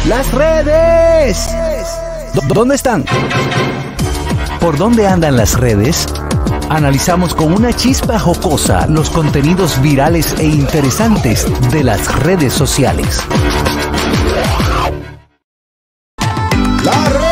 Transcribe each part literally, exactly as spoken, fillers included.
Las redes. ¿Dónde están? ¿Por dónde andan las redes? Analizamos con una chispa jocosa los contenidos virales e interesantes de las redes sociales. ¡Las redes!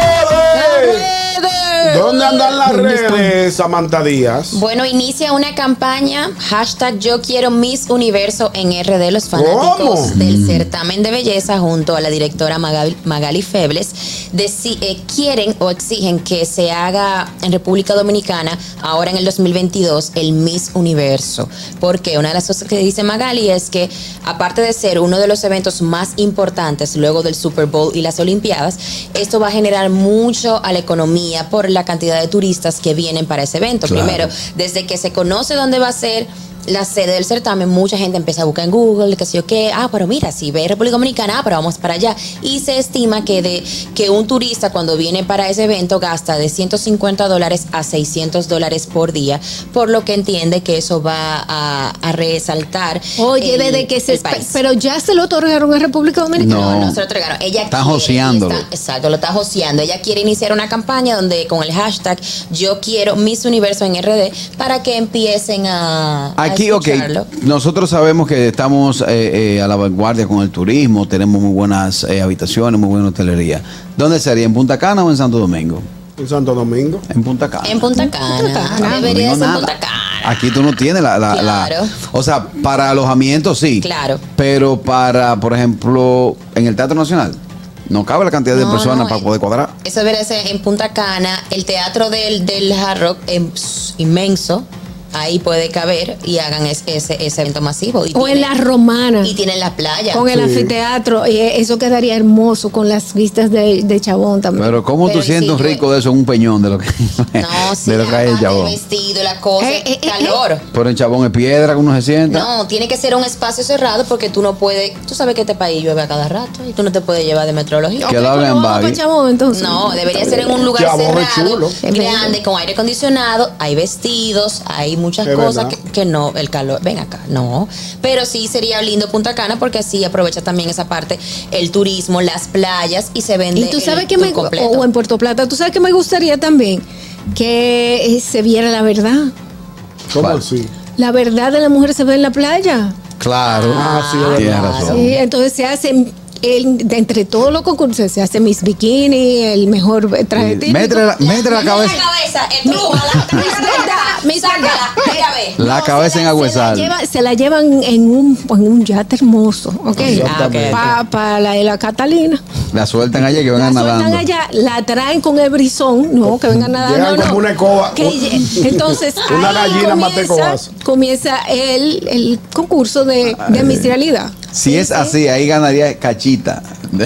¿Dónde andan las redes, Samantha Díaz? Bueno, inicia una campaña, hashtag Yo Quiero Miss Universo en R D. Los fanáticos ¿Cómo? del certamen de belleza junto a la directora Magali, Magali Febles deci- eh, quieren o exigen que se haga en República Dominicana, ahora en el dos mil veintidós, el Miss Universo. Porque una de las cosas que dice Magali es que, aparte de ser uno de los eventos más importantes luego del Super Bowl y las Olimpiadas, esto va a generar mucho a la economía por la cantidad de turistas que vienen para ese evento. Claro. Primero, desde que se conoce dónde va a ser la sede del certamen, mucha gente empieza a buscar en Google, qué sé yo qué, ah, pero mira, si ve República Dominicana, ah, pero vamos para allá. Y se estima que de que un turista cuando viene para ese evento gasta de ciento cincuenta dólares a seiscientos dólares por día, por lo que entiende que eso va a, a resaltar. Oye, el, desde que se... el país. Pero ya se lo otorgaron a República Dominicana. No, No. no se lo entregaron. Ella Está quiere- joseándolo. está- exacto, lo está joseando. Ella quiere iniciar una campaña donde con el hashtag Yo Quiero Miss Universo en R D para que empiecen a, a Aquí, ok, escucharlo. nosotros sabemos que estamos eh, eh, a la vanguardia con el turismo, tenemos muy buenas eh, habitaciones, muy buena hotelería. ¿Dónde sería? ¿En Punta Cana o en Santo Domingo? En Santo Domingo. En Punta Cana. En Punta Cana. Cana. Debería No ser nada. Punta Cana. Aquí tú no tienes la, la, la- Claro. O sea, para alojamiento sí. Claro. Pero para, por ejemplo, en el Teatro Nacional, no cabe la cantidad de No, personas no, para eh, poder cuadrar. Eso debería ser en Punta Cana. El teatro del, del Hard Rock es inmenso. Ahí puede caber y hagan es- ese, ese evento masivo. Y O en tiene- la Romana. Y tienen la playa. Con el Sí. anfiteatro, eh, eso quedaría hermoso con las vistas de, de Chabón también. Pero ¿cómo Pero tú y sientes si un yo- rico de eso en un peñón de lo que, No, sí, de lo que hay en aparte el Chabón? vestido, la cosa, Eh, eh, eh, calor. Pero en Chabón es piedra que uno se sienta. No, tiene que ser un espacio cerrado porque tú no puedes. Tú sabes que este país llueve a cada rato y tú no te puedes llevar de meteorología. Que Ok, lo hagan pues en vamos baggy. para Chabón, entonces. No, debería ser en un lugar Chabón es cerrado, chulo. grande, con aire acondicionado. Hay vestidos, hay muchas Es cosas verdad. que, que no, el calor, ven acá, no. Pero sí sería lindo Punta Cana porque así aprovecha también esa parte, el turismo, las playas y se vende. Y tú sabes el que tour me completo. o en Puerto Plata, tú sabes que me gustaría también que eh, se viera la verdad. ¿Cómo ¿Cuál? así? La verdad de la mujer se ve en la playa. Claro. Ah, sí, es Tienes verdad. razón. Sí, entonces se hace el- de entre todos los concursos se hace Miss Bikini, el mejor traje típico. Métele la, métele la Mira cabeza. la cabeza, estrújala, Miss sácala, Verdad. mira, ve. La No, cabeza se en la- agua se la sal. lleva- Se la llevan en un, en un yate hermoso, ¿ok? Exactamente. Para la de la Catalina. La sueltan allá que La vengan sueltan nadando. allá, la traen con el brizón, no, que vengan nadando. Llegan no, como no. una escoba. Que lle- entonces, Una ahí gallina mate comienza, cobazo. comienza el, el concurso de, de Miss Realidad. Si es así, ahí ganaría Cachita.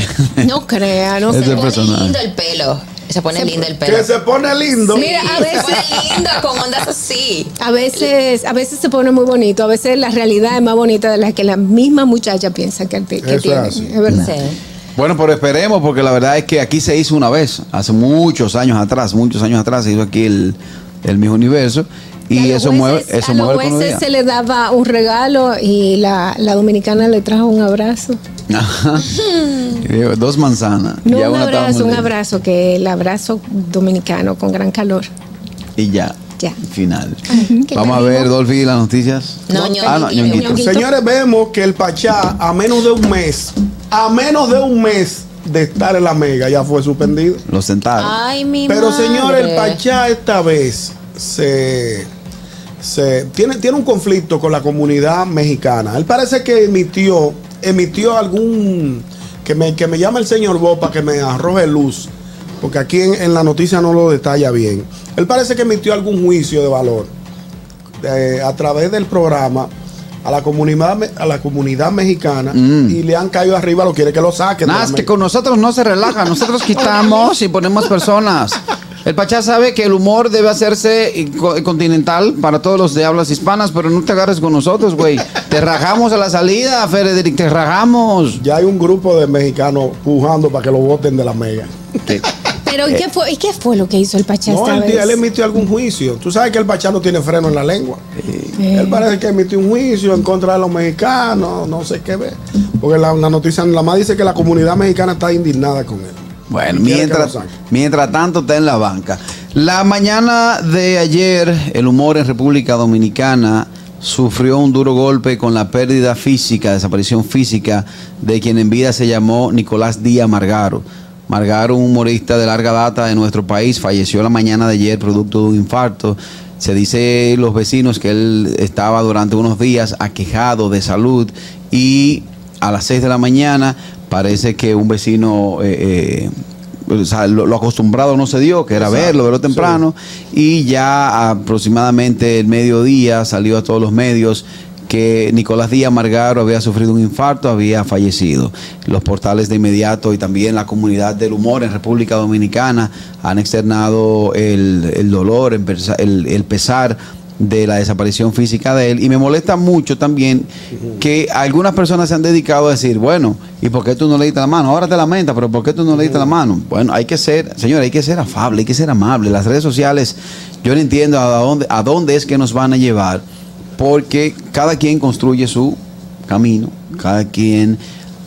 No crea, no Ese sé. Se pone personaje. lindo el pelo. Se pone Se- lindo el pelo. Que se pone lindo. Sí, Mira, a se veces- pone lindo con ondas así. A veces, a veces se pone muy bonito, a veces la realidad es más bonita de la que la misma muchacha piensa que, que Eso es tiene. así. Es verdad. Sí. Bueno, pero esperemos, porque la verdad es que aquí se hizo una vez, hace muchos años atrás, muchos años atrás se hizo aquí el, el Miss Universo. Y, a los eso jueces- mueve, eso a mueve los la jueces economía. se le daba un regalo y la, la dominicana le trajo un abrazo. Ajá. Y digo, dos manzanas. No Ya un una estaba abrazo, muy un linda. abrazo, que el abrazo dominicano con gran calor. Y ya. Ya. Final. Qué Vamos a ver, Dolphy, las noticias. No, Ah, no, Ñonguito. Ñonguito. Ñonguito. Señores, vemos que el Pachá, a menos de un mes, a menos de un mes de estar en la mega, ya fue suspendido. Lo sentaron. Ay, mi Pero madre. señores, el Pachá esta vez se, se tiene, tiene un conflicto con la comunidad mexicana. Él parece que emitió, emitió algún que me, que me llame el señor Bo para que me arroje luz, porque aquí en, en la noticia no lo detalla bien. Él parece que emitió algún juicio de valor eh, a través del programa a la comunidad me- a la comunidad mexicana Mm. y le han caído arriba, lo quiere que lo saquen. de Nada, la es que me- con nosotros no se relaja, nosotros quitamos y ponemos personas. El Pachá sabe que el humor debe hacerse eh, co- continental para todos los de hablas hispanas, pero no te agarres con nosotros, güey. Te rajamos a la salida, Frederick, te rajamos. Ya hay un grupo de mexicanos pujando para que lo voten de la mega. Sí. Pero ¿y qué fue, ¿y qué fue lo que hizo el Pachá No, esta él, vez? él emitió algún juicio. Tú sabes que el Pachá no tiene freno en la lengua. Eh. Él parece que emitió un juicio en contra de los mexicanos, no sé qué ver. Porque la, la noticia, la más dice que la comunidad mexicana está indignada con él. Bueno, Quiere que mientras, lo saque. mientras tanto está en la banca. La mañana de ayer, el humor en República Dominicana sufrió un duro golpe con la pérdida física, desaparición física de quien en vida se llamó Nicolás Díaz Margaro. Margaro, un humorista de larga data de nuestro país, falleció la mañana de ayer producto de un infarto. Se dice los vecinos que él estaba durante unos días aquejado de salud y a las seis de la mañana parece que un vecino, eh, eh, o sea, lo, lo acostumbrado no se dio, que era Exacto, verlo, verlo temprano, y ya aproximadamente el mediodía salió a todos los medios que Nicolás Díaz Margaro había sufrido un infarto, había fallecido. Los portales de inmediato y también la comunidad del humor en República Dominicana han externado el, el dolor, el, el pesar de la desaparición física de él, y me molesta mucho también que algunas personas se han dedicado a decir, bueno, ¿y por qué tú no le diste la mano? Ahora te lamenta, pero ¿por qué tú no le diste la mano? Bueno, hay que ser, señor, hay que ser afable, hay que ser amable. Las redes sociales, yo no entiendo a dónde, a dónde es que nos van a llevar, porque cada quien construye su camino, cada quien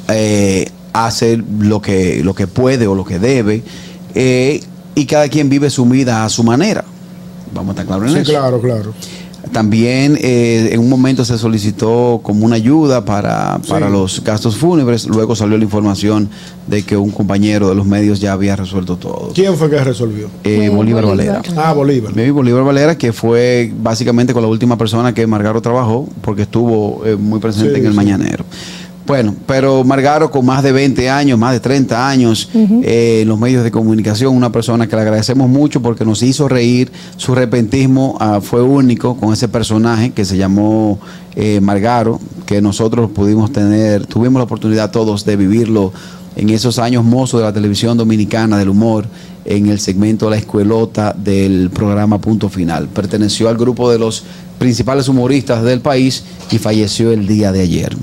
eh, hace lo que, lo que puede o lo que debe, eh, y cada quien vive su vida a su manera. Vamos a estar claros en Sí, eso. claro, claro. También eh, en un momento se solicitó como una ayuda para, para Sí. los gastos fúnebres. Luego salió la información de que un compañero de los medios ya había resuelto todo. ¿Quién fue que resolvió? Eh, Eh, Bolívar, Bolívar. Valera. Ah, Bolívar. Baby Bolívar Valera, que fue básicamente con la última persona que Margaro trabajó, porque estuvo eh, muy presente Sí, en el sí. Mañanero. Bueno, pero Margaro con más de veinte años, más de treinta años eh, en los medios de comunicación, una persona que le agradecemos mucho porque nos hizo reír. Su repentismo ah, fue único con ese personaje que se llamó eh, Margaro, que nosotros pudimos tener, tuvimos la oportunidad todos de vivirlo en esos años mozos de la televisión dominicana, del humor, en el segmento La Escuelota del programa Punto Final. Perteneció al grupo de los principales humoristas del país y falleció el día de ayer.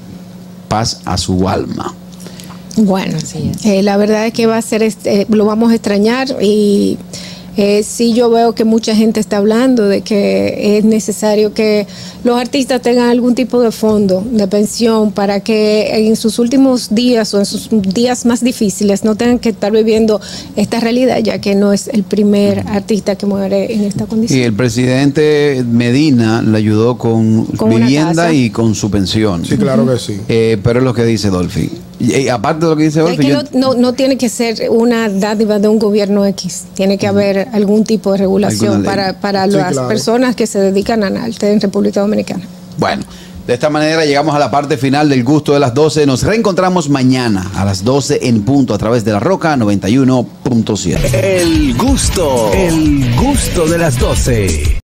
Paz a su alma. Bueno, Así es. eh, la verdad es que va a ser, este, eh, lo vamos a extrañar y eh, sí yo veo que mucha gente está hablando de que es necesario que los artistas tengan algún tipo de fondo de pensión para que en sus últimos días o en sus días más difíciles no tengan que estar viviendo esta realidad, ya que no es el primer artista que muere en esta Y condición. el presidente Medina le ayudó con, Con una vivienda casa. y con su pensión. Sí, claro que sí. Eh, pero es lo que dice Dolphy. Y, y aparte de lo que dice Es Dolphy, que yo- no, no, no tiene que ser una dádiva de un gobierno X, tiene que haber algún tipo de regulación Alguna ley. para, para Sí, las claro. personas que se dedican al arte en República Dominicana. Bueno, de esta manera llegamos a la parte final del Gusto de las doce. Nos reencontramos mañana a las doce en punto a través de La Roca noventa y uno punto siete. El gusto, el gusto de las doce.